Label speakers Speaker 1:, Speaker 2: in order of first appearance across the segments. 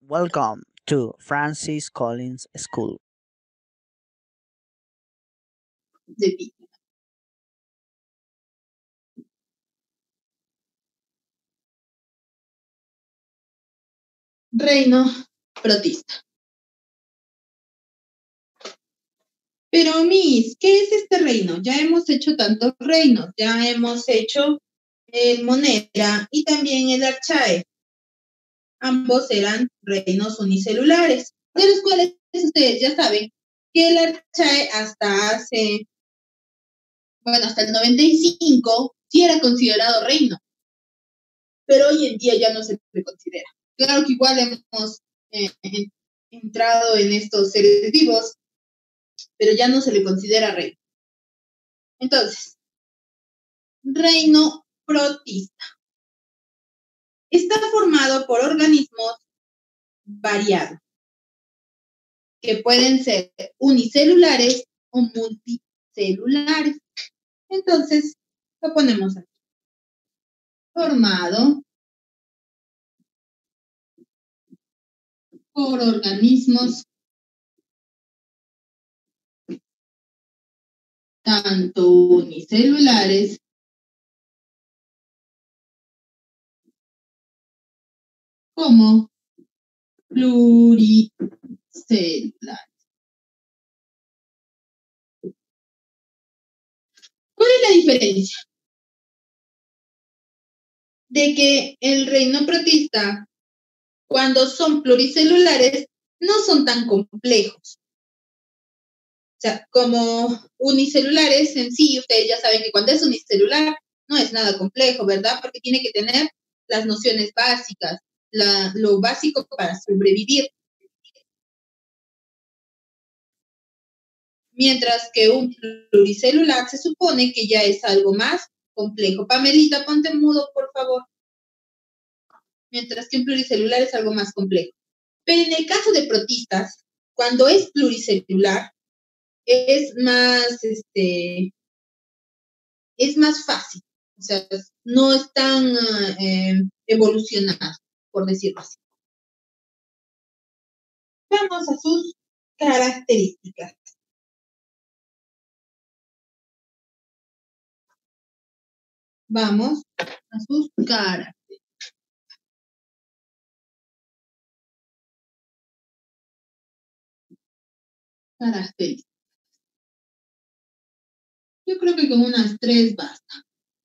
Speaker 1: Welcome to Francis Collins School.
Speaker 2: de ti. Reino protista. Pero, Miss, ¿qué es este reino? Ya hemos hecho tantos reinos. Ya hemos hecho el Monera y también el Archae. Ambos eran reinos unicelulares, de los cuales ustedes ya saben que el Archae hasta el 95 sí era considerado reino, pero hoy en día ya no se considera. Claro que igual hemos eh, entrado en estos seres vivos, pero ya no se le considera reino. Entonces, reino protista. Está formado por organismos variados, que pueden ser unicelulares o multicelulares. Entonces, lo ponemos aquí. Formado por organismos tanto unicelulares como pluricelulares. ¿Cuál es la diferencia? De que el reino protista, cuando son pluricelulares, no son tan complejos. O sea, como unicelulares en sí, ustedes ya saben que cuando es unicelular no es nada complejo, ¿verdad? Porque tiene que tener las nociones básicas, lo básico para sobrevivir. Mientras que un pluricelular se supone que ya es algo más complejo. Pamelita, ponte mudo, por favor. Mientras que un pluricelular es algo más complejo. Pero en el caso de protistas, cuando es pluricelular, es más fácil. O sea, no es tan evolucionado, por decirlo así. Vamos a sus características. Vamos a sus características. Yo creo que con unas 3 basta.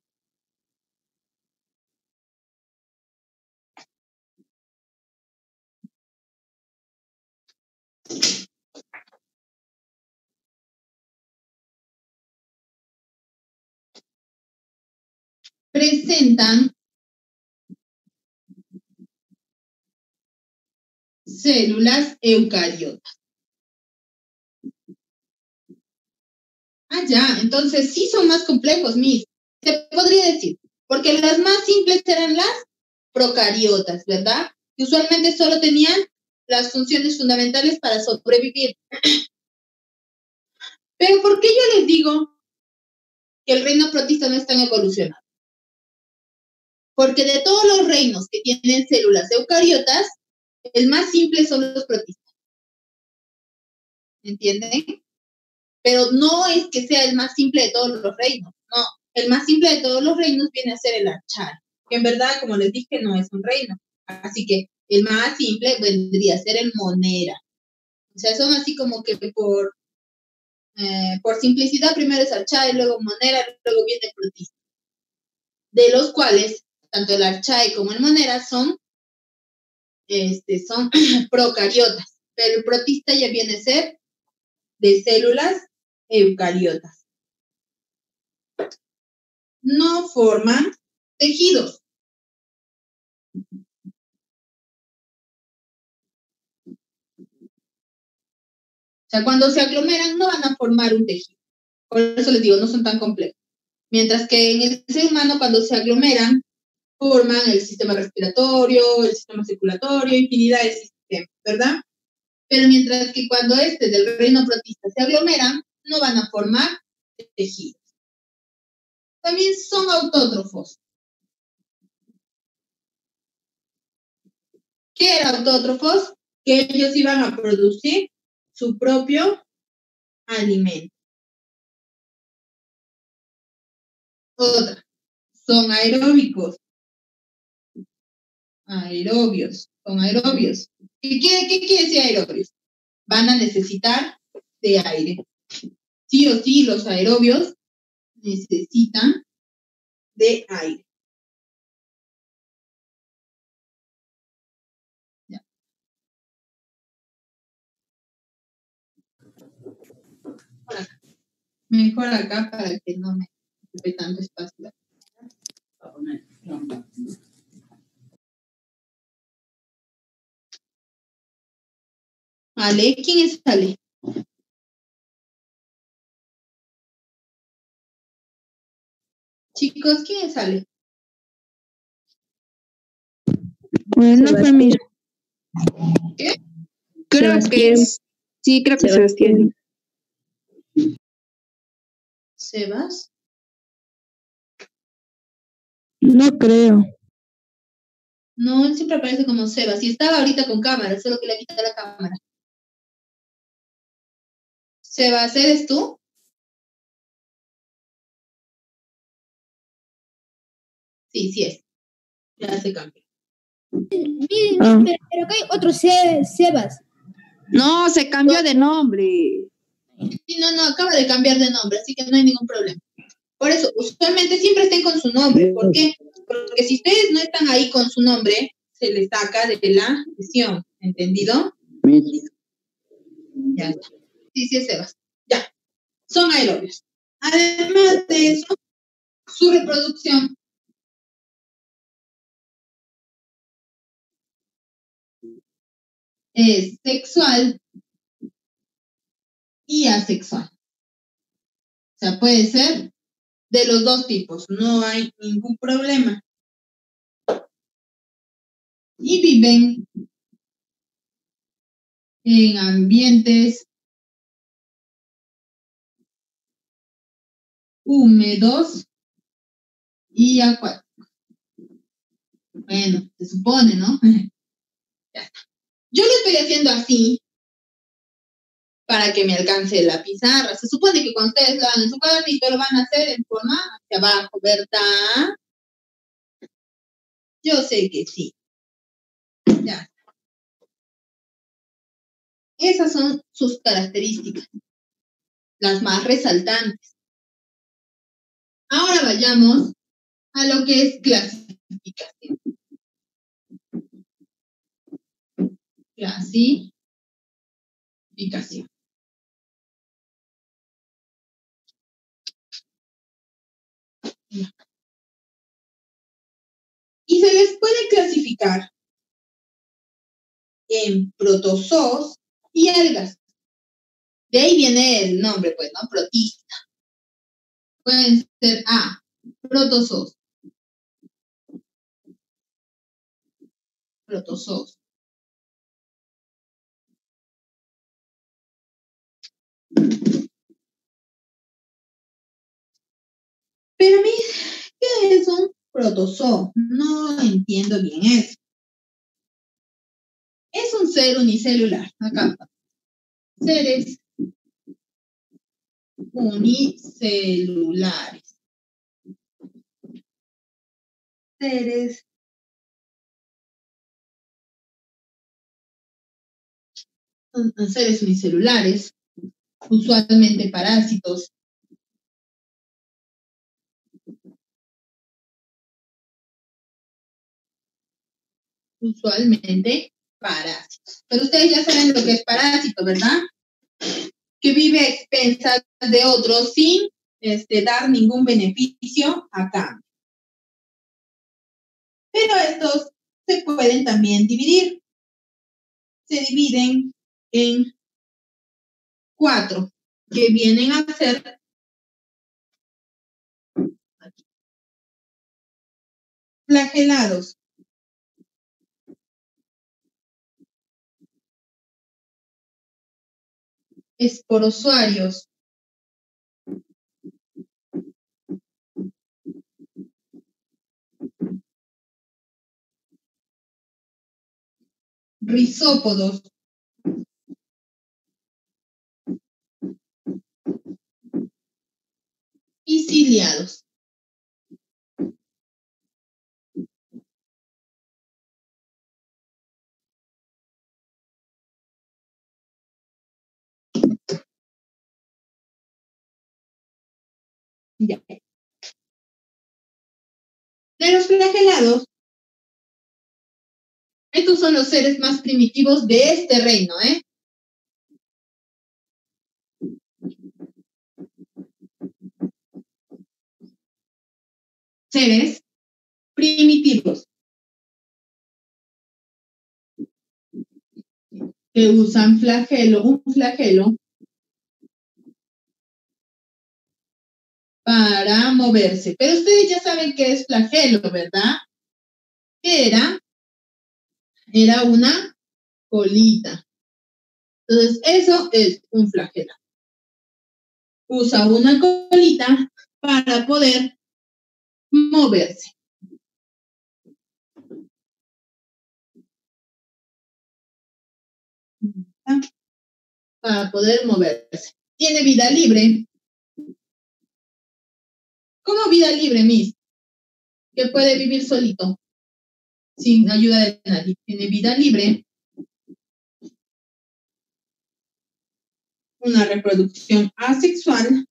Speaker 2: Presentan células eucariotas. Ya, entonces sí son más complejos, Miss. Se podría decir, porque las más simples eran las procariotas, ¿verdad? Que usualmente solo tenían las funciones fundamentales para sobrevivir. Pero ¿por qué yo les digo que el reino protista no es tan evolucionado? Porque de todos los reinos que tienen células eucariotas, el más simple son los protistas. ¿Entienden? Pero no es que sea el más simple de todos los reinos, no. El más simple de todos los reinos viene a ser el Archae, que en verdad, como les dije, no es un reino. Así que el más simple vendría a ser el Monera. O sea, son así como que por simplicidad, primero es Archae, luego Monera, luego viene el protista. De los cuales, tanto el Archae como el Monera son procariotas, pero el protista ya viene a ser de células eucariotas. No forman tejidos. O sea, cuando se aglomeran no van a formar un tejido. Por eso les digo, no son tan complejos. Mientras que en el ser humano, cuando se aglomeran, forman el sistema respiratorio, el sistema circulatorio, infinidad de sistemas, ¿verdad? Pero mientras que cuando del reino protista se aglomeran, no van a formar tejidos. También son autótrofos. ¿Qué eran autótrofos? Que ellos iban a producir su propio alimento. Otra, son aeróbicos. Aerobios, son aerobios. ¿Qué quiere decir aerobios? Van a necesitar de aire. Sí o sí, los aerobios necesitan de aire. Ya. Mejor acá para que no me ocupe tanto espacio. Ale, ¿quién es Ale? Chicos, ¿quién es Ale?
Speaker 3: No fue mi.
Speaker 2: ¿Qué?
Speaker 3: Creo que es. Sí, creo que Sebastián.
Speaker 2: ¿Sebas?
Speaker 3: No creo.
Speaker 2: No, él siempre aparece como Sebas. Y estaba ahorita con cámara, solo que le quita la cámara. Sebas, ¿eres tú? Sí, sí es. Ya se cambió.
Speaker 4: Miren, pero que hay otro Sebas.
Speaker 3: No, se cambió de nombre.
Speaker 2: Sí, no, acaba de cambiar de nombre, así que no hay ningún problema. Por eso, usualmente siempre estén con su nombre. ¿Por qué? Porque si ustedes no están ahí con su nombre, se les saca de la sesión. ¿Entendido? Ya está. Sí, sí es Sebas. Ya. Son aerobios. Además de eso, su reproducción es sexual y asexual. O sea, puede ser de los dos tipos, no hay ningún problema. Y viven en ambientes húmedos y acuáticos. Bueno, se supone, ¿no? Ya está. Yo lo estoy haciendo así para que me alcance la pizarra. Se supone que cuando ustedes lo hagan en su cuadernito lo van a hacer en forma hacia abajo, ¿verdad? Yo sé que sí. Ya. Esas son sus características, las más resaltantes. Ahora vayamos a lo que es clasificación. Clasificación. Y se les puede clasificar en protozoos y algas. De ahí viene el nombre, pues, ¿no? Protista. Pueden ser protozoos. Protozoos. Pero a mí, ¿qué es un protozoo? No entiendo bien eso. Es un ser unicelular. Acá. Seres unicelulares. Seres seres unicelulares, usualmente parásitos. Usualmente parásitos. Pero ustedes ya saben lo que es parásito, ¿verdad? Que vive a expensas de otros sin dar ningún beneficio a cambio. Pero estos se pueden también dividir. Se dividen en 4, que vienen a ser flagelados. Esporozoarios. rizópodos, y ciliados. Ya. De los flagelados, estos son los seres más primitivos de este reino, ¿eh? Seres primitivos que usan un flagelo para moverse. Pero ustedes ya saben qué es flagelo, ¿verdad? ¿Qué era? Era una colita. Entonces, eso es un flagelo. Usa una colita para poder moverse. Para poder moverse. Tiene vida libre. ¿Cómo vida libre, Miss? Que puede vivir solito, sin ayuda de nadie. Tiene vida libre. Una reproducción asexual.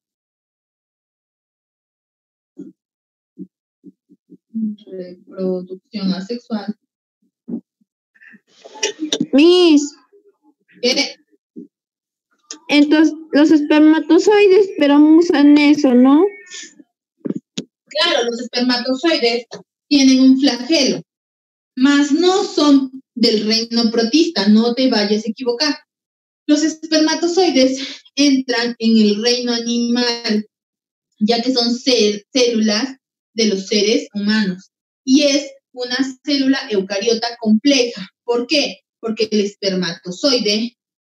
Speaker 2: Reproducción asexual.
Speaker 3: Miss,
Speaker 2: Que,
Speaker 3: entonces los espermatozoides, pero usan eso, ¿no?
Speaker 2: claro, los espermatozoides tienen un flagelo, mas no son del reino protista, no te vayas a equivocar. Los espermatozoides entran en el reino animal, ya que son células de los seres humanos. Y es una célula eucariota compleja. ¿Por qué? Porque el espermatozoide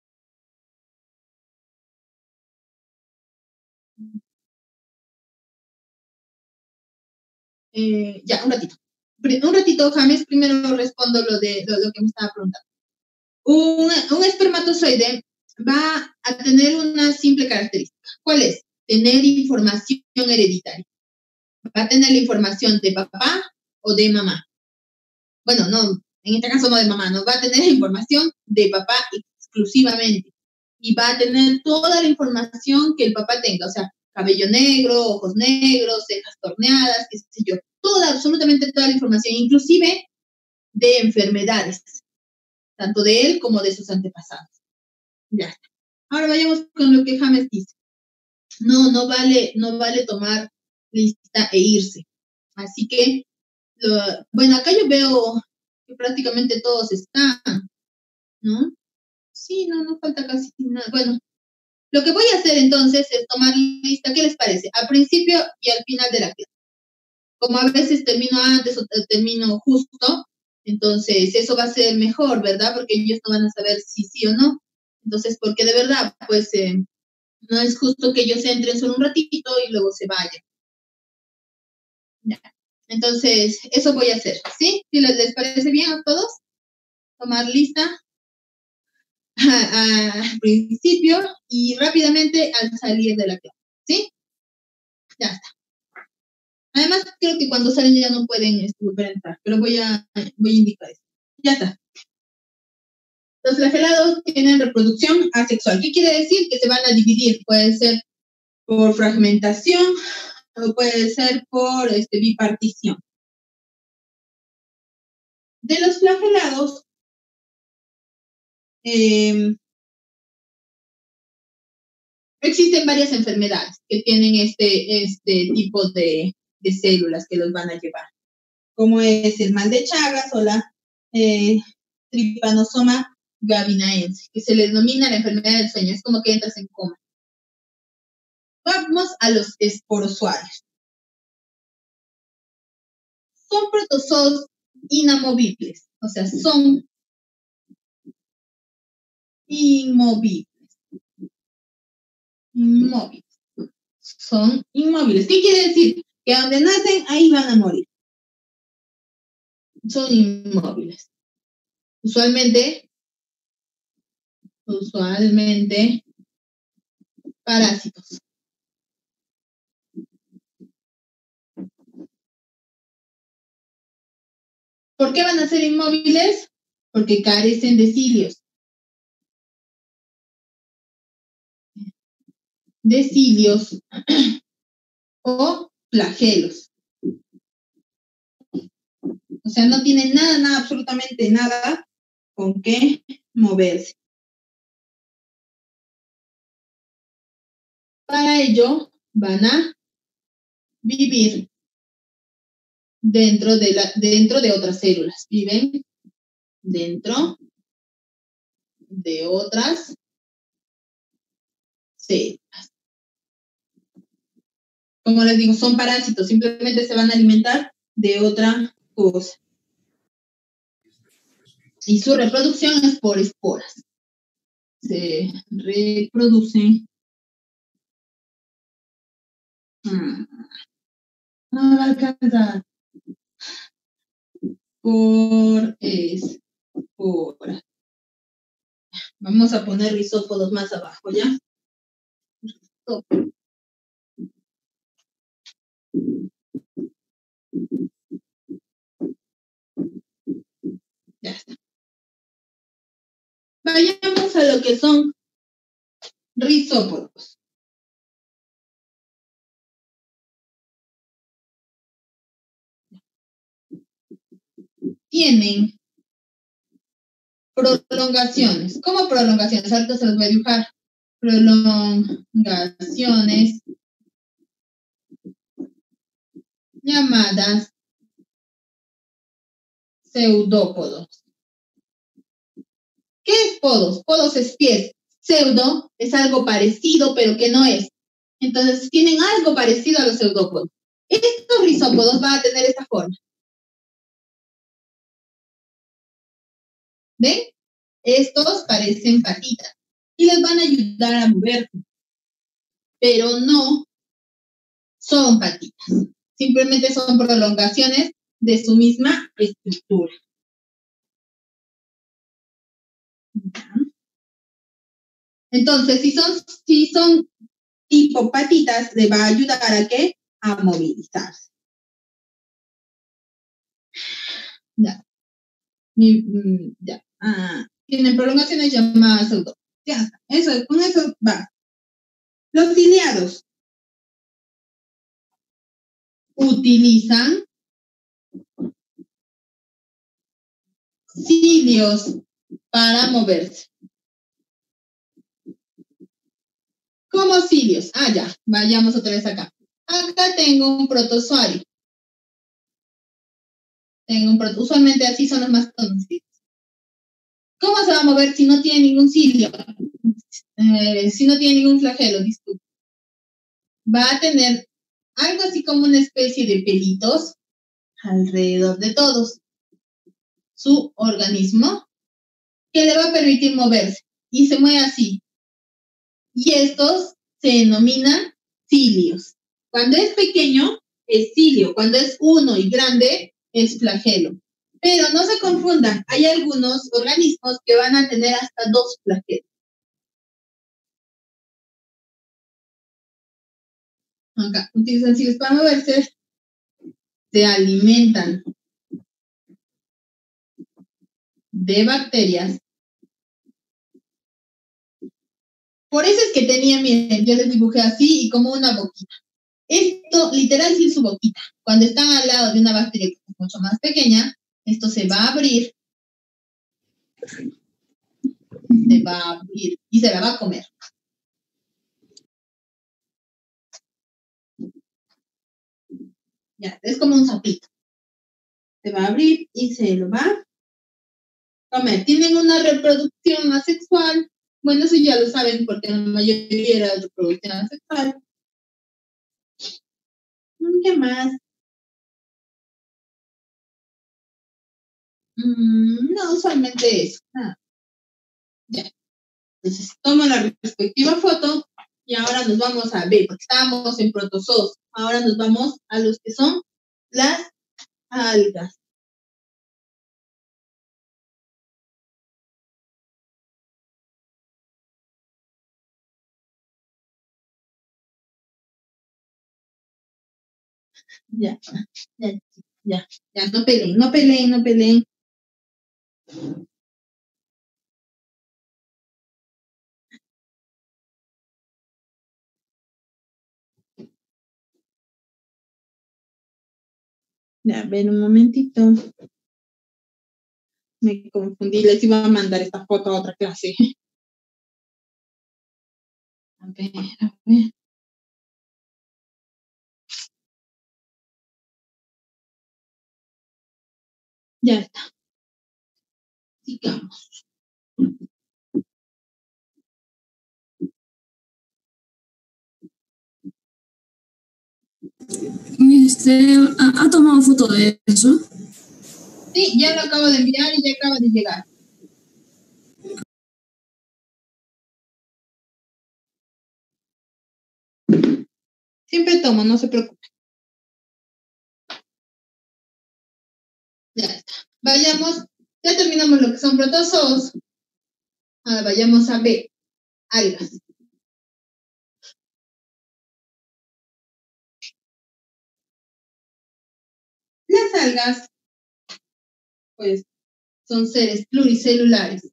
Speaker 2: ya, un ratito. Un ratito, James, primero respondo lo que me estaba preguntando. Un espermatozoide va a tener una simple característica. ¿Cuál es? Tener información hereditaria. Va a tener la información de papá o de mamá. Bueno, no, en este caso no de mamá, no, va a tener la información de papá exclusivamente. Y va a tener toda la información que el papá tenga, o sea, cabello negro, ojos negros, cejas torneadas, qué sé yo, absolutamente toda la información, inclusive de enfermedades, tanto de él como de sus antepasados. Ya está. Ahora vayamos con lo que James dice. No vale tomar lista e irse. Así que, bueno, acá yo veo que prácticamente todos están, ¿no? Sí, no falta casi nada. Bueno, lo que voy a hacer entonces es tomar lista, ¿qué les parece? Al principio y al final de la clase. Como a veces termino antes o termino justo, entonces eso va a ser mejor, ¿verdad? Porque ellos no van a saber si sí o no. Entonces, porque de verdad, pues no es justo que ellos entren solo un ratito y luego se vayan. Ya. Entonces, eso voy a hacer, ¿sí? ¿Sí les parece bien a todos? Tomar lista al principio y rápidamente al salir de la clase, ¿sí? Ya está. Además, creo que cuando salen ya no pueden volver a entrar, pero voy a indicar eso. Ya está. Los flagelados tienen reproducción asexual. ¿Qué quiere decir? Que se van a dividir. Puede ser por fragmentación o puede ser por bipartición. De los flagelados, existen varias enfermedades que tienen este tipo de células que los van a llevar, como es el mal de Chagas o la Trypanosoma gavinaense, que se le denomina la enfermedad del sueño, es como que entras en coma. Vamos a los esporozoarios. Son protozoos inamovibles, o sea, son inmóviles. Son inmóviles. ¿Qué quiere decir? Que donde nacen, ahí van a morir. Son inmóviles. Usualmente usualmente parásitos. ¿Por qué van a ser inmóviles? Porque carecen de cilios. De cilios o flagelos. O sea, no tienen nada, absolutamente nada con qué moverse. Para ello, van a vivir dentro de otras células. Viven dentro de otras células. Como les digo, son parásitos, simplemente se van a alimentar de otra cosa. Y su reproducción es por esporas. Se reproducen. No me va a alcanzar. Por esporas. Vamos a poner rizópodos más abajo, ¿ya? Ya está. Vayamos a lo que son rizópodos. Tienen prolongaciones. ¿Cómo prolongaciones? Ahorita se los voy a dibujar. Prolongaciones llamadas pseudópodos. ¿Qué es podos? Podos es pies. Pseudo es algo parecido, pero que no es. Entonces, tienen algo parecido a los pseudópodos. Estos rizópodos van a tener esta forma. ¿Ven? Estos parecen patitas y les van a ayudar a moverse, pero no son patitas. Simplemente son prolongaciones de su misma estructura. Entonces, si son tipo patitas, le va a ayudar a ¿qué? A movilizarse. Ya. Ya. Tienen prolongaciones llamadas pseudo. Ya está. Con eso va. Los ciliados utilizan cilios para moverse. ¿Cómo cilios? Ya. Vayamos otra vez acá. Acá tengo un protozoario. Usualmente así son los más conocidos. ¿Cómo se va a mover si no tiene ningún cilio? Si no tiene ningún flagelo, disculpe. Va a tener algo así como una especie de pelitos alrededor de todos su organismo que le va a permitir moverse y se mueve así. Y estos se denominan cilios. Cuando es pequeño es cilio, cuando es uno y grande es flagelo. Pero no se confundan, hay algunos organismos que van a tener hasta 2 flagelos. Acá, utilizan cilios para moverse, se alimentan de bacterias. Por eso es que tenía, miren, yo les dibujé así y como una boquita. Esto literal sí es su boquita. Cuando están al lado de una bacteria que es mucho más pequeña, esto se va a abrir. Se va a abrir y se la va a comer. Ya, es como un sapito. Se va a abrir y se lo va a comer. Tienen una reproducción asexual. Bueno, eso ya lo saben porque la mayoría era reproducción asexual. ¿Qué más? No, usualmente eso. Ya. Entonces, tomo la respectiva foto y ahora nos vamos a ver, porque estábamos en protozoos. Ahora nos vamos a los que son las algas. Ya, ya, no peleen, no peleen, no peleen. Ya, a ver un momentito. Me confundí, les iba a mandar esta foto a otra clase. A ver, a ver. Ya está. Sigamos.
Speaker 5: ¿Ha tomado foto de eso?
Speaker 2: Sí, ya lo acabo de enviar y ya acaba de llegar. Siempre tomo, no se preocupe. Ya está. Vayamos, ya terminamos lo que son protozoos. Ahora vayamos a B, algas. Las algas, pues, son seres pluricelulares.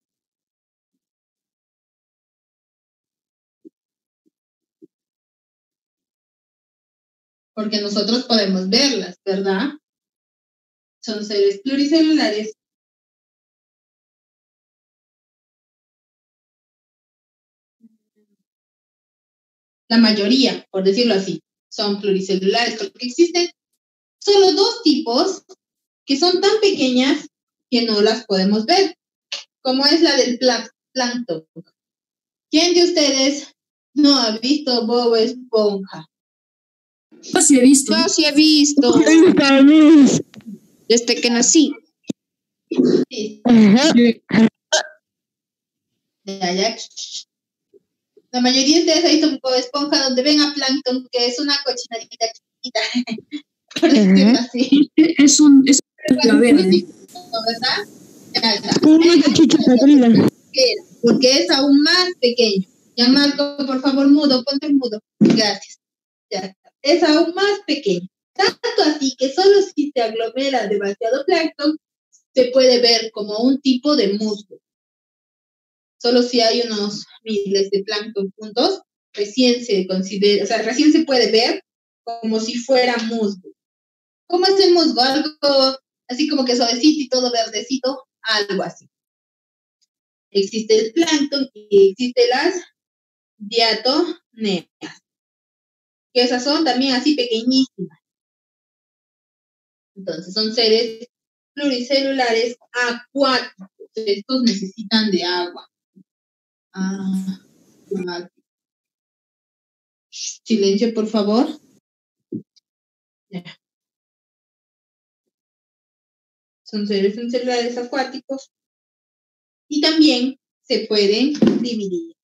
Speaker 2: Porque nosotros podemos verlas, ¿verdad? Son seres pluricelulares. La mayoría, por decirlo así, son pluricelulares, porque existen solo dos tipos que son tan pequeñas que no las podemos ver, como es la del plancton. ¿Quién de ustedes no ha visto Bob Esponja?
Speaker 5: Yo sí he visto.
Speaker 3: Yo sí he visto desde que nací.
Speaker 2: Sí.
Speaker 3: Ajá.
Speaker 2: Ya. La mayoría de ustedes ha visto Bob Esponja donde ven a Plankton, que es una cochinadita chiquita. Por decirlo así.
Speaker 5: Es la verde.
Speaker 2: ¿Verdad? Ya está.
Speaker 3: Una cachucha padrina.
Speaker 2: Porque es aún más pequeño. Ya, Marco, por favor, mudo, ponte mudo. Gracias. Ya está. Es aún más pequeño. Tanto así que solo si se aglomera demasiado plancton, se puede ver como un tipo de musgo. Solo si hay unos miles de plancton juntos, recién se considera, o sea, recién se puede ver como si fuera musgo. ¿Cómo es el musgo? Algo así como que suavecito y todo verdecito, algo así. Existe el plancton y existe las diatomeas, que esas son también así pequeñísimas. Entonces, son seres pluricelulares acuáticos. Estos necesitan de agua. Silencio, por favor. Ya. Son seres celulares acuáticos y también se pueden dividir.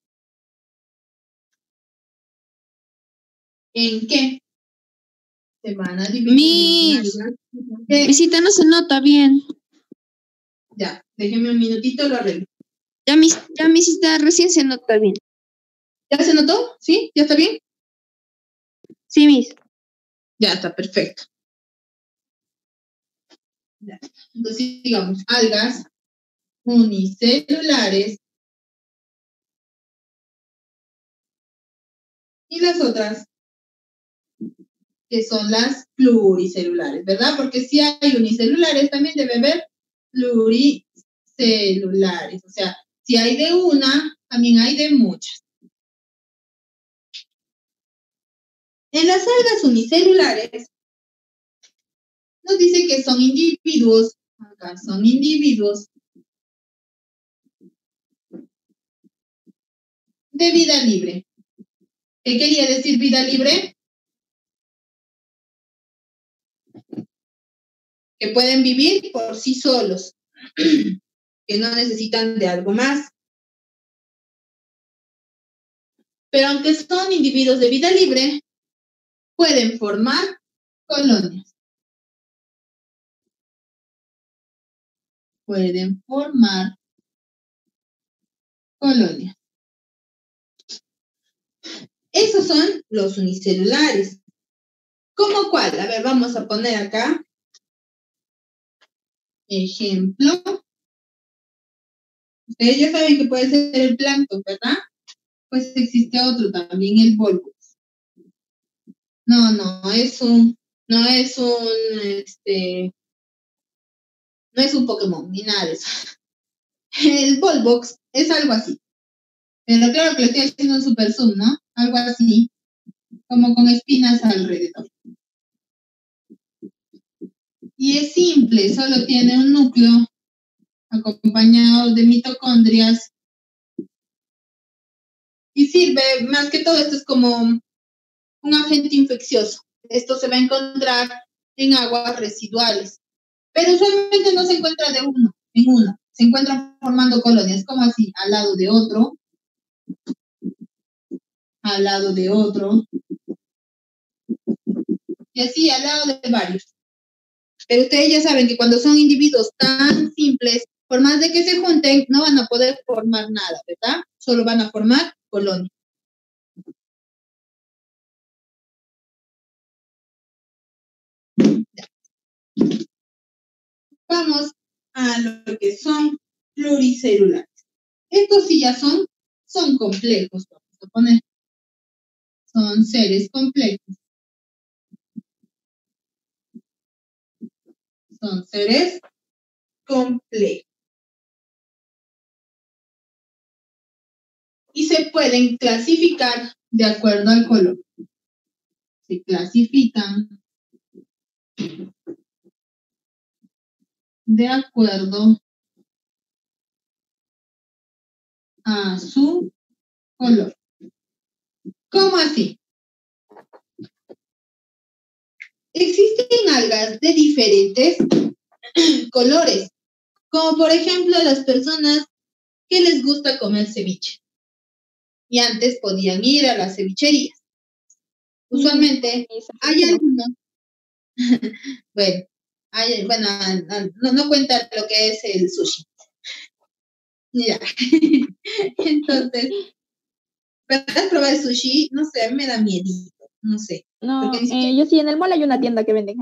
Speaker 2: ¿En qué? Se van a dividir.
Speaker 3: Visita no se nota bien.
Speaker 2: Ya, déjeme un minutito, lo arreglo.
Speaker 3: Ya mi cita recién se nota bien.
Speaker 2: ¿Ya se notó? ¿Sí? ¿Ya está bien?
Speaker 3: Sí, mis.
Speaker 2: Ya está, perfecto. Ya. Entonces, digamos, algas unicelulares y las otras que son las pluricelulares, ¿verdad? Porque si hay unicelulares, también debe haber pluricelulares. O sea, si hay de una, también hay de muchas. En las algas unicelulares, nos dice que son individuos, acá son individuos de vida libre. ¿Qué quería decir vida libre? Que pueden vivir por sí solos, que no necesitan de algo más. Pero aunque son individuos de vida libre, pueden formar colonias. Pueden formar colonias. Esos son los unicelulares. ¿Cómo cuál? A ver, vamos a poner acá. Ejemplo. Ustedes ya saben que puede ser el plancton, ¿verdad? Pues existe otro también, el bulbo. No es un, no es un Pokémon, ni nada de eso. El Volvox es algo así. Pero claro que lo estoy haciendo en super zoom, ¿no? Algo así, como con espinas alrededor. Y es simple, solo tiene un núcleo acompañado de mitocondrias. Y sirve, más que todo, esto es como un agente infeccioso. Esto se va a encontrar en aguas residuales. Pero usualmente no se encuentra de uno en uno. Se encuentran formando colonias, como así, al lado de otro, al lado de otro, y así al lado de varios. Pero ustedes ya saben que cuando son individuos tan simples, por más de que se junten, no van a poder formar nada, ¿verdad? Solo van a formar colonias. Vamos a lo que son pluricelulares. Estos sí ya son complejos, vamos a poner. Son seres complejos. Son seres complejos. Y se pueden clasificar de acuerdo al color. Se clasifican de acuerdo a su color. ¿Cómo así? Existen algas de diferentes colores, como por ejemplo las personas que les gusta comer ceviche. Y antes podían ir a las cevicherías. Usualmente hay algunos, bueno, no cuenta lo que es el sushi. Ya. Entonces, ¿puedes probar el sushi? No sé, a mí me da miedito, no sé.
Speaker 6: No, yo sí, en el mall hay una tienda que venden.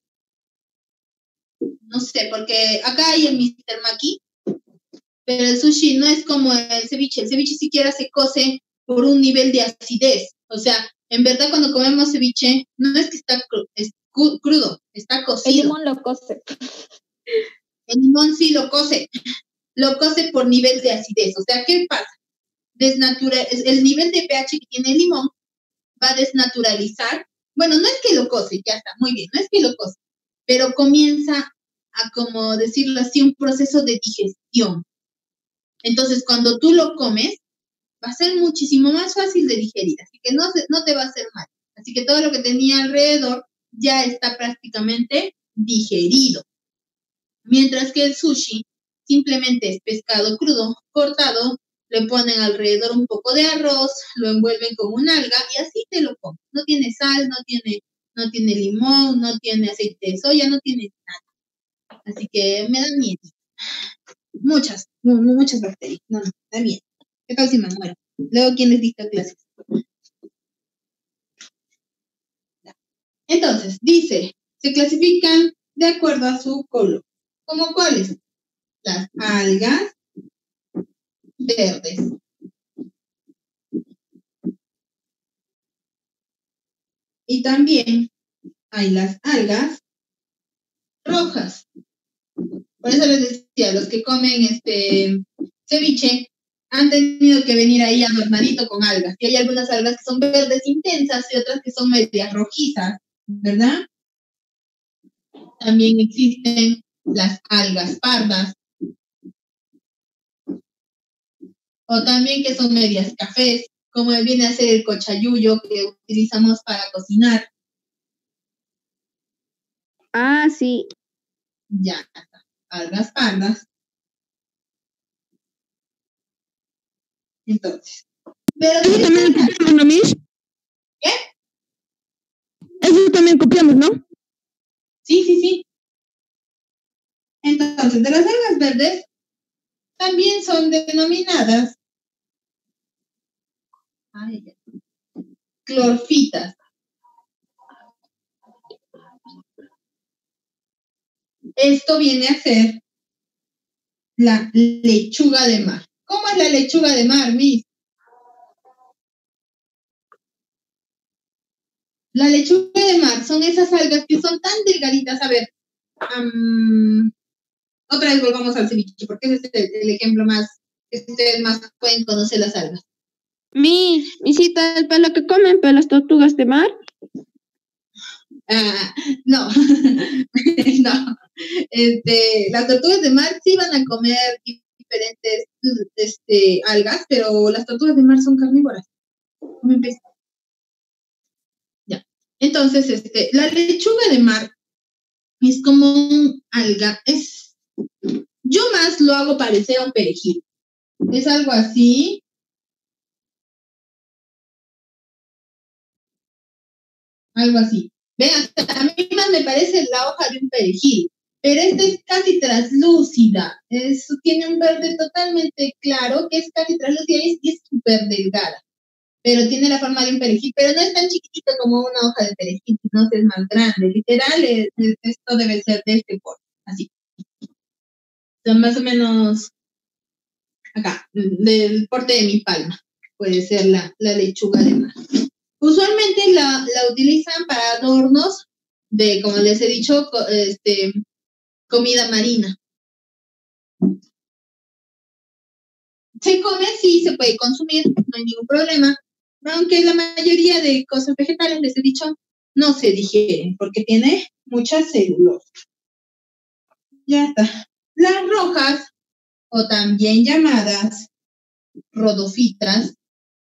Speaker 2: No sé, porque acá hay el Mr. Maki, pero el sushi no es como el ceviche. El ceviche siquiera se cose por un nivel de acidez. O sea, en verdad cuando comemos ceviche, no es que está crudo, está cocido.
Speaker 6: El limón lo cose.
Speaker 2: El limón sí lo cose por nivel de acidez. O sea, ¿qué pasa? El nivel de pH que tiene el limón va a desnaturalizar. Bueno, no es que lo cose, ya está, muy bien, no es que lo cose, pero comienza a, como decirlo así, un proceso de digestión. Entonces, cuando tú lo comes, va a ser muchísimo más fácil de digerir, así que no te va a hacer mal. Así que todo lo que tenía alrededor ya está prácticamente digerido. Mientras que el sushi simplemente es pescado crudo, cortado, le ponen alrededor un poco de arroz, lo envuelven con un alga y así te lo comes. No tiene sal, no tiene limón, no tiene aceite de soya, no tiene nada. Así que me da miedo. Muchas bacterias. No, me da miedo. ¿Qué tal si me muero? Luego, ¿quién les dicta clases? Entonces, dice, se clasifican de acuerdo a su color. ¿Cómo cuáles? Las algas verdes. Y también hay las algas rojas. Por eso les decía, los que comen ceviche han tenido que venir ahí adornadito con algas. Y hay algunas algas que son verdes intensas y otras que son medias rojizas, ¿verdad? También existen las algas pardas. O también que son medias cafés, como viene a ser el cochayuyo que utilizamos para cocinar.
Speaker 3: Ah, sí.
Speaker 2: Ya, algas pardas. Entonces. Pero
Speaker 7: Eso también copiamos, ¿no, Miss?
Speaker 2: ¿Qué?
Speaker 7: Eso también copiamos, ¿no?
Speaker 2: Sí. Entonces, de las algas verdes también son denominadas clorfitas. Esto viene a ser la lechuga de mar. ¿Cómo es la lechuga de mar, Miss? La lechuga de mar son esas algas que son tan delgaditas. A ver, otra vez volvamos al ceviche, porque ese es el ejemplo más que ustedes más pueden conocer las algas.
Speaker 3: Misita, ¿es para lo que comen para las tortugas de mar?
Speaker 2: No, no. Las tortugas de mar sí van a comer diferentes algas, pero las tortugas de mar son carnívoras. Comen pez. Ya. Entonces, la lechuga de mar es como un alga. Yo más lo hago parecer a un perejil. Es algo así. Algo así. Vean, a mí más me parece la hoja de un perejil, pero esta es casi translúcida. Tiene un verde totalmente claro, que es casi translúcida y es súper delgada. Pero tiene la forma de un perejil, pero no es tan chiquitito como una hoja de perejil, sino es más grande. Literal, esto debe ser de este porte, así. Son más o menos acá, del porte de mi palma. Puede ser la lechuga de mar. Usualmente la utilizan para adornos de, como les he dicho, comida marina. Se come, sí, se puede consumir, no hay ningún problema, aunque la mayoría de cosas vegetales, les he dicho, no se digieren porque tiene mucha celulosa. Ya está. Las rojas, o también llamadas rodofitas,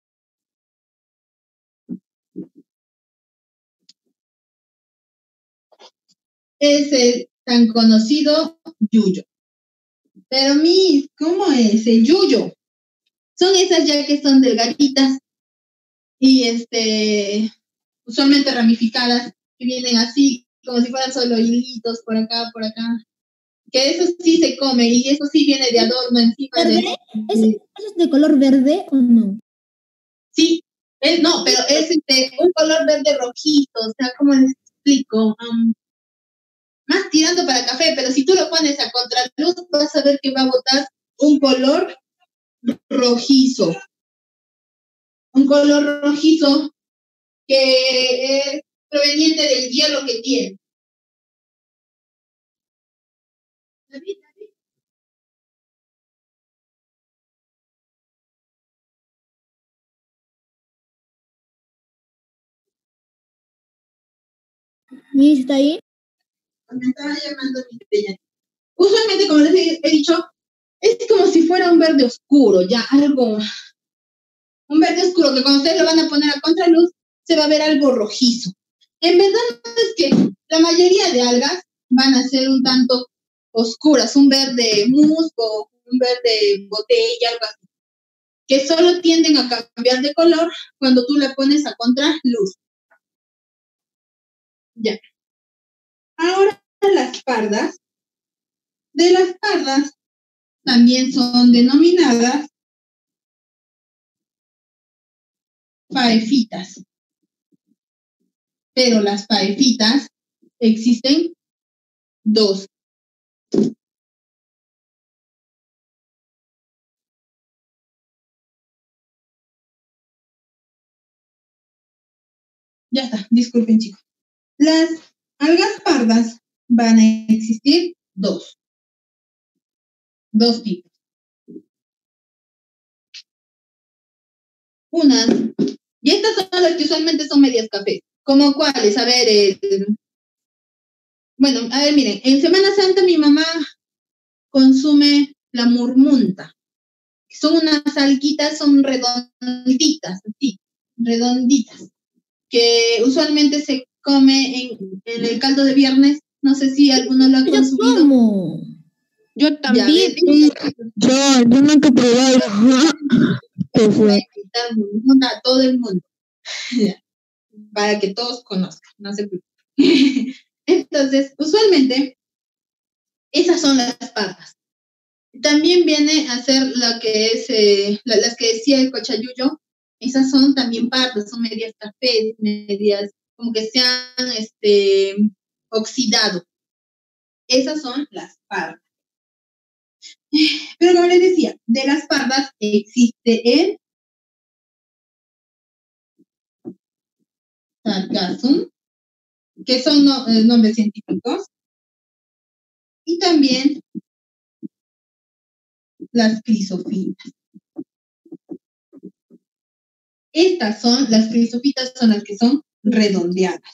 Speaker 2: es el tan conocido yuyo. Pero ¿cómo es el yuyo? Son esas ya que son delgaditas y usualmente ramificadas, que vienen así, como si fueran solo hilitos por acá, por acá. Que eso sí se come y eso sí viene de adorno encima
Speaker 4: ¿Verde? ¿Eso es de color verde o no?
Speaker 2: Sí, no, pero es un color verde rojizo, o sea, ¿cómo les explico? Más tirando para café, pero si tú lo pones a contraluz vas a ver que va a botar un color rojizo. Un color rojizo que es proveniente del hielo que tiene.
Speaker 4: ¿Y está ahí?
Speaker 2: Me estaba llamando mi estrella. Usualmente, como les he dicho, es como si fuera un verde oscuro, ya algo, un verde oscuro que cuando ustedes lo van a poner a contraluz se va a ver algo rojizo. En verdad es que la mayoría de algas van a ser un tanto oscuras, un verde musgo, un verde botella, algo así, que solo tienden a cambiar de color cuando tú la pones a contraluz. Ya. Ahora las pardas. De las pardas también son denominadas paefitas. Pero las paefitas existen dos. Ya está, disculpen chicos. Las algas pardas van a existir dos. Dos tipos. Unas, y estas son las que usualmente son medias café. ¿Como cuáles? A ver, bueno, a ver, miren, en Semana Santa mi mamá consume la murmunta. Son unas alguitas, son redonditas, así, redonditas, que usualmente se come en el caldo de viernes. No sé si alguno lo ha
Speaker 4: ¿Yo
Speaker 2: consumido.
Speaker 4: cómo?
Speaker 3: Yo también.
Speaker 7: Yo nunca he probado. ¿Qué fue?
Speaker 2: A todo el mundo para que todos conozcan, no se preocupen. Entonces, usualmente esas son las pardas. También viene a ser lo que es las que decía el cochayuyo. Esas son también pardas, son medias café, medias como que se han oxidado. Esas son las pardas. Pero como les decía, de las pardas existe el Sargassum, que son nombres científicos, y también las crisofitas. Las crisofitas son las que son redondeadas.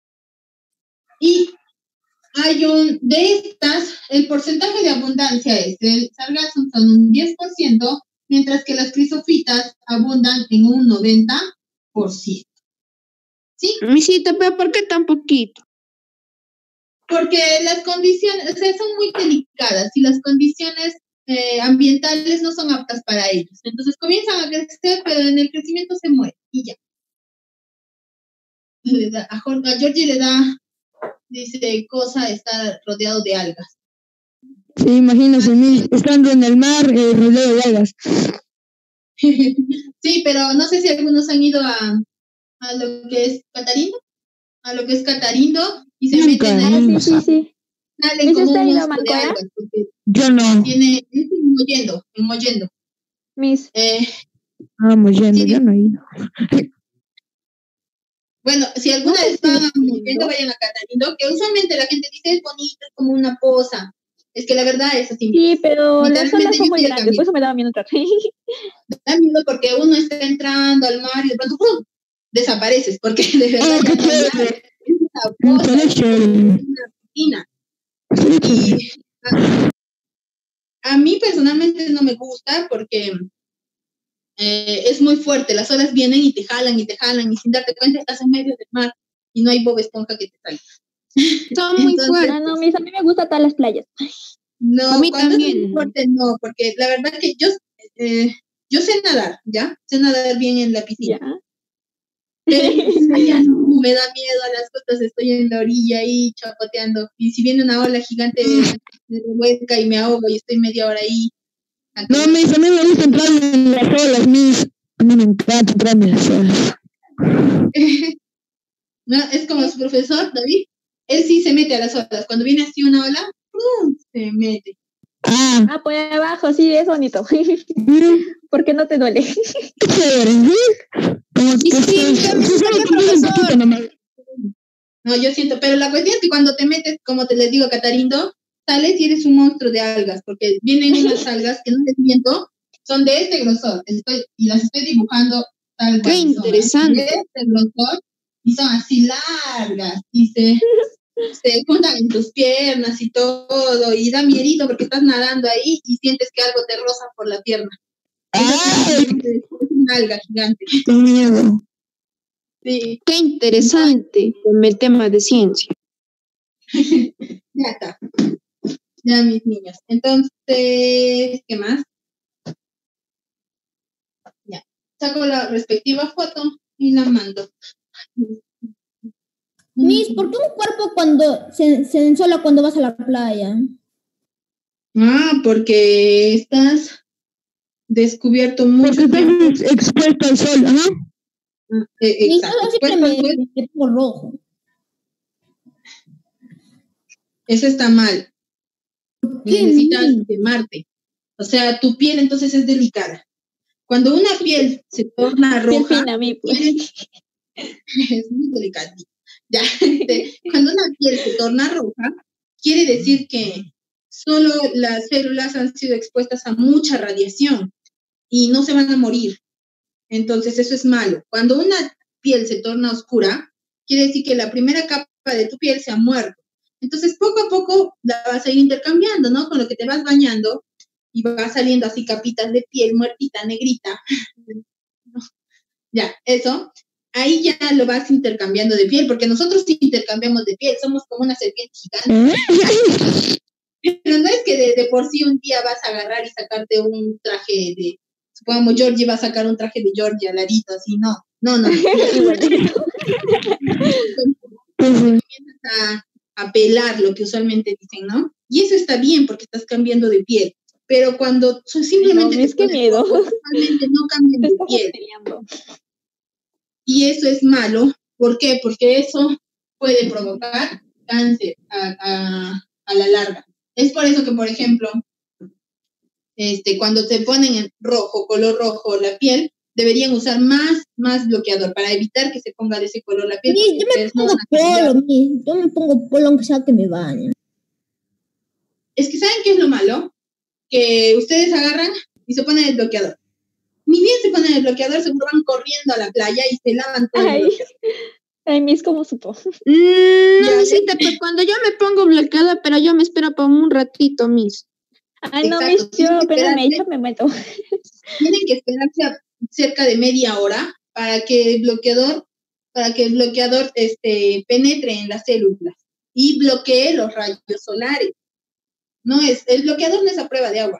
Speaker 2: Y de estas, el porcentaje de abundancia es, el Sargassum son un 10%, mientras que las crisofitas abundan en un 90%. ¿Sí?
Speaker 3: Misita, pero ¿por qué tan poquito?
Speaker 2: Porque las condiciones, o sea, son muy delicadas y las condiciones ambientales no son aptas para ellos. Entonces comienzan a crecer, pero en el crecimiento se mueren y ya. A Georgie le da, dice, cosa estar rodeado de algas.
Speaker 7: Sí, imagínese, estando en el mar, rodeado de algas.
Speaker 2: Sí, pero no sé si algunos han ido a lo que es Catarindo, y se meten ahí.
Speaker 6: Sí.
Speaker 2: Salen como un
Speaker 6: ido,
Speaker 2: monstruo de
Speaker 6: Mancoya?
Speaker 2: algas, porque
Speaker 7: Yo no.
Speaker 2: tiene, es mollendo.
Speaker 6: Miss.
Speaker 7: Mollendo,
Speaker 2: Sí,
Speaker 7: yo no he ido.
Speaker 2: Bueno, si alguna vez van a mollendo, vayan a Catarindo, que usualmente la gente dice es bonito, es como una poza. Es que la verdad es así.
Speaker 6: Sí, pero las olas
Speaker 2: Literalmente
Speaker 6: son
Speaker 2: yo
Speaker 6: muy
Speaker 2: fui al
Speaker 6: grandes,
Speaker 2: camino.
Speaker 6: por eso me daba miedo entrar.
Speaker 2: Da miedo porque uno está entrando al mar y de pronto ¡pum! Desapareces, porque de verdad
Speaker 7: qué
Speaker 2: ya no hay nada.
Speaker 7: chévere.
Speaker 2: Es una poza, es una piscina. Y a mí personalmente no me gusta porque es muy fuerte. Las olas vienen y te jalan y sin darte cuenta estás en medio del mar y no hay Bob Esponja que te salga.
Speaker 3: Son muy fuertes.
Speaker 6: No, Miss, a mí me gustan todas las playas.
Speaker 2: No,
Speaker 3: A mí
Speaker 2: cuando
Speaker 3: también.
Speaker 2: es muy fuerte no, porque la verdad que yo sé nadar, ¿ya? Sé nadar bien en la piscina.
Speaker 6: Ya.
Speaker 2: Pero ya no, me da miedo a las costas, estoy en la orilla ahí chapoteando. Y si viene una ola gigante, me revuelca y me ahogo y estoy media hora ahí.
Speaker 7: No, a mí me gusta entrar en las olas, A mí me encanta entrar en las olas.
Speaker 2: No, es como su profesor, David. Él sí se mete a las olas. Cuando viene así una ola, ¡pum! Se mete.
Speaker 6: Ah, por abajo, sí, es bonito. Porque no te duele.
Speaker 7: Qué chévere, Como
Speaker 3: Y sí,
Speaker 7: profesor.
Speaker 2: No, yo siento, pero la cuestión es que cuando te metes, como te les digo, Catarindo, sales y eres un monstruo de algas, porque vienen unas algas que no les miento, son de este grosor, y las estoy dibujando tal cual.
Speaker 3: Qué interesante.
Speaker 2: De este grosor, y son así largas, y se juntan en tus piernas y todo, y da miedito porque estás nadando ahí y sientes que algo te roza por la pierna. Es una alga gigante.
Speaker 7: Qué miedo.
Speaker 2: Sí.
Speaker 3: Qué interesante con el tema de ciencia.
Speaker 2: Ya está. Ya, mis niños. Entonces, ¿qué más? Ya. Saco la respectiva foto y la mando.
Speaker 4: Miss, ¿por qué un cuerpo cuando se ensola cuando vas a la playa?
Speaker 2: Porque estás descubierto mucho
Speaker 7: Porque
Speaker 2: tiempo.
Speaker 7: estás expuesto al sol, ¿no?
Speaker 4: Miss,
Speaker 2: Exacto.
Speaker 4: yo siempre me pongo rojo.
Speaker 2: Eso está mal.
Speaker 4: ¿Qué?
Speaker 2: Necesitas quemarte. O sea, tu piel entonces es delicada. Cuando una piel se torna roja,
Speaker 6: Piel fina, a mí, pues.
Speaker 2: es muy delicado. Ya, cuando una piel se torna roja, quiere decir que solo las células han sido expuestas a mucha radiación y no se van a morir. Entonces eso es malo. Cuando una piel se torna oscura, quiere decir que la primera capa de tu piel se ha muerto. Entonces poco a poco la vas a ir intercambiando, ¿no? Con lo que te vas bañando y va saliendo así capitas de piel muertita, negrita. Ya, eso. Ahí ya lo vas intercambiando de piel, porque nosotros sí intercambiamos de piel, somos como una serpiente gigante. Pero no es que de por sí un día vas a agarrar y sacarte un traje de, supongamos Georgie va a sacar un traje de Georgie, Larito, así, no. Comienzas a pelar lo que usualmente dicen, ¿no? Y eso está bien porque estás cambiando de piel. Pero cuando simplemente
Speaker 6: No, es que miedo.
Speaker 2: Normalmente no cambian de piel. Y eso es malo. ¿Por qué? Porque eso puede provocar cáncer a a la larga. Es por eso que, por ejemplo, cuando te ponen en rojo, color rojo la piel, deberían usar más bloqueador para evitar que se ponga de ese color la piel.
Speaker 4: Miss, yo me pongo polo, Miss. Yo me pongo polo aunque sea que me bañe.
Speaker 2: Es que ¿saben qué es lo malo? Que ustedes agarran y se ponen el bloqueador. Ni bien se ponen el bloqueador, seguro van corriendo a la playa y se lavan todo el bloqueador.
Speaker 6: Ay, Miss, ¿cómo supo?
Speaker 3: No, Misita, pues cuando yo me pongo bloqueada, pero yo me espero por un ratito, Miss.
Speaker 6: Ay, no,
Speaker 2: Exacto,
Speaker 6: Miss, yo apenas me echo, me meto.
Speaker 2: Tienen que esperarse cerca de media hora para que el bloqueador penetre en las células y bloquee los rayos solares. El bloqueador no es a prueba de agua.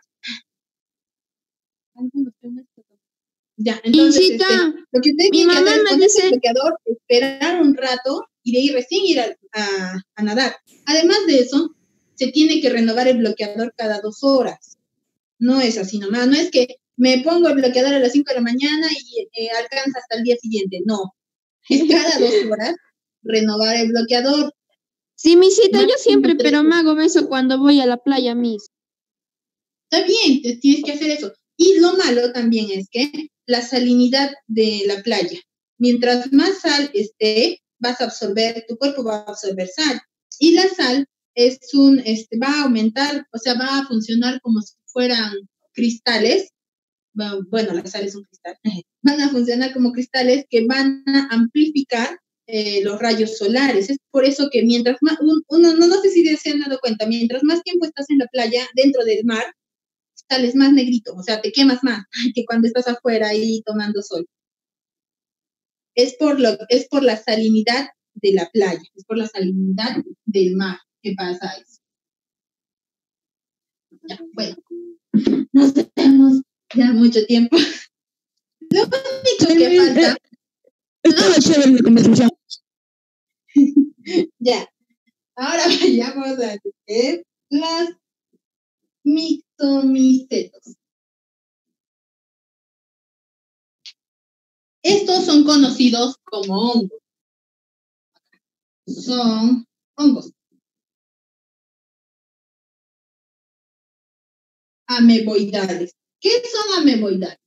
Speaker 2: Ya, entonces,
Speaker 3: Misita,
Speaker 2: lo que ustedes
Speaker 3: mi
Speaker 2: tienen que
Speaker 3: mamá
Speaker 2: hacer es
Speaker 3: me
Speaker 2: ponerse el
Speaker 3: dice,
Speaker 2: bloqueador, esperar un rato y de ahí recién ir a nadar. Además de eso, se tiene que renovar el bloqueador cada 2 horas. No es así nomás, no es que me pongo el bloqueador a las 5 de la mañana y alcanza hasta el día siguiente. No, es cada 2 horas renovar el bloqueador.
Speaker 3: sí, Misita, yo
Speaker 2: Máximo
Speaker 3: siempre,
Speaker 2: 3
Speaker 3: pero me
Speaker 2: horas.
Speaker 3: hago eso cuando voy a la playa, Miss.
Speaker 2: Está bien, tienes que hacer eso. Y lo malo también es que la salinidad de la playa, mientras más sal esté, tu cuerpo va a absorber sal. Y la sal va a aumentar, o sea, va a funcionar como si fueran cristales. Bueno, la sal es un cristal. Van a funcionar como cristales que van a amplificar los rayos solares. Es por eso que mientras más, no sé si se han dado cuenta, mientras más tiempo estás en la playa, dentro del mar, sales más negrito, o sea, te quemas más que cuando estás afuera ahí tomando sol. Es por la salinidad de la playa, es por la salinidad del mar que pasa eso. Ya, bueno, nos tenemos ya mucho tiempo. Lo único que falta...
Speaker 7: Estaba chévere la conversación.
Speaker 2: Ya, ahora vayamos a ver las mixomicetos. Estos son conocidos como hongos. Son hongos. Ameboidales. ¿Qué son ameboidales?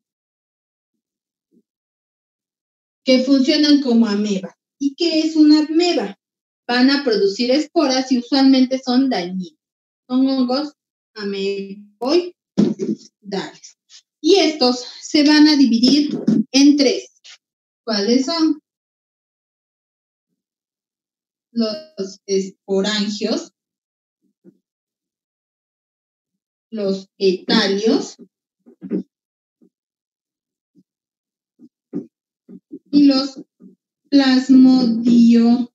Speaker 2: Que funcionan como ameba. ¿Y qué es una ameba? Van a producir esporas y usualmente son dañinos. Son hongos ameboidales. Y estos se van a dividir en 3. ¿Cuáles son? Los esporangios, los etalios y los plasmodiocarpos.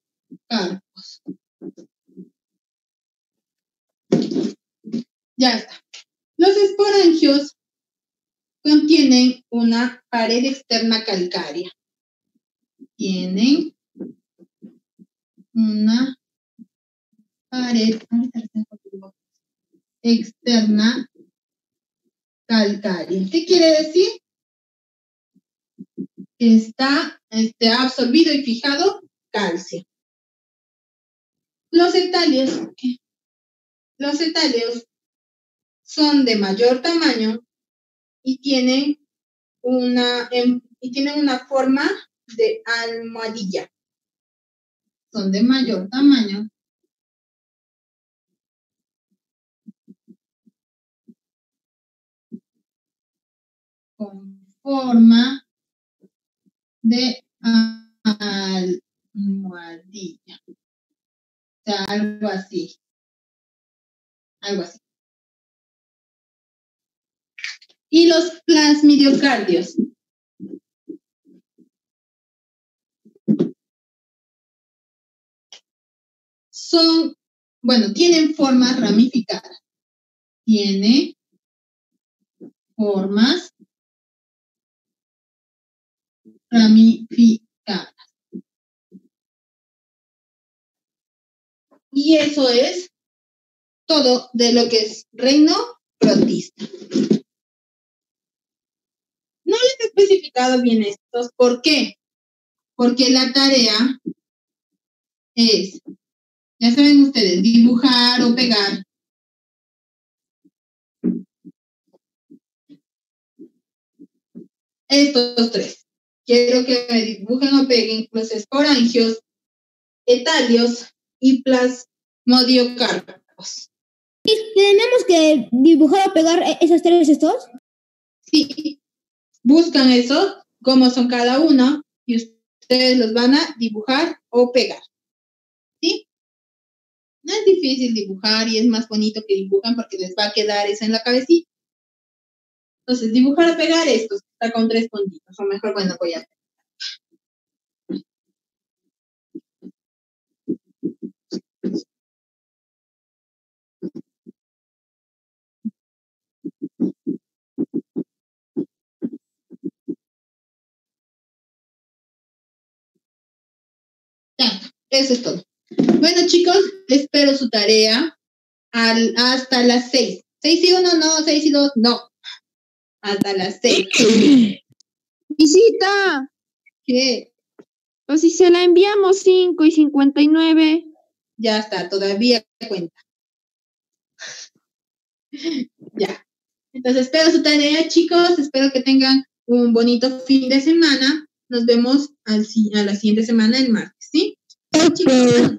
Speaker 2: Ya está. Los esporangios contienen una pared externa calcárea. Tienen una pared externa calcárea. ¿Qué quiere decir? Que está absorbido y fijado calcio. Los etalios son de mayor tamaño y tienen una forma de almohadilla. Son de mayor tamaño con forma de almohadilla. O sea, algo así. Y los plasmidiocardios tienen formas ramificadas. Tiene formas ramificadas. Y eso es todo de lo que es reino protista. No les he especificado bien estos. ¿Por qué? Porque la tarea es Ya saben ustedes, dibujar o pegar. Estos tres. Quiero que me dibujen o peguen los esporangios, etalios y plasmodiocarpos.
Speaker 4: ¿Tenemos que dibujar o pegar esos tres estos?
Speaker 2: Sí, buscan eso, cómo son cada uno, y ustedes los van a dibujar o pegar. ¿Sí? No es difícil dibujar y es más bonito que dibujan porque les va a quedar eso en la cabecita. Entonces, dibujar o pegar estos, está con 3 puntitos, o mejor, bueno, voy a... Ya, eso es todo. Bueno, chicos, espero su tarea hasta las 6. 6 y 1, no, 6 y 2, no. Hasta las 6.
Speaker 3: Visita.
Speaker 2: ¿Qué?
Speaker 3: O si se la enviamos 5 y 59.
Speaker 2: Ya está, todavía cuenta. Ya. Entonces, espero su tarea, chicos. Espero que tengan un bonito fin de semana. Nos vemos a la siguiente semana, el martes, ¿sí? Chicos,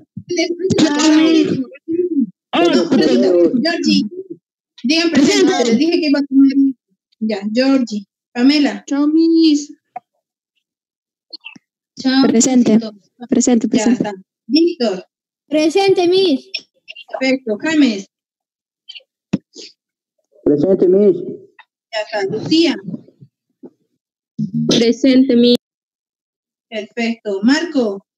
Speaker 2: Georgie, digan presente. Les dije que iba a tomar. Ya, Georgie. Pamela.
Speaker 3: Chao, Miss.
Speaker 2: Chao.
Speaker 6: Presente. Presente,
Speaker 2: Ya
Speaker 6: presente.
Speaker 2: está. Víctor.
Speaker 4: Presente, Miss.
Speaker 2: Perfecto. James.
Speaker 8: Presente, Miss.
Speaker 2: Ya está. Lucía.
Speaker 3: Presente, Miss.
Speaker 2: Perfecto. Marco.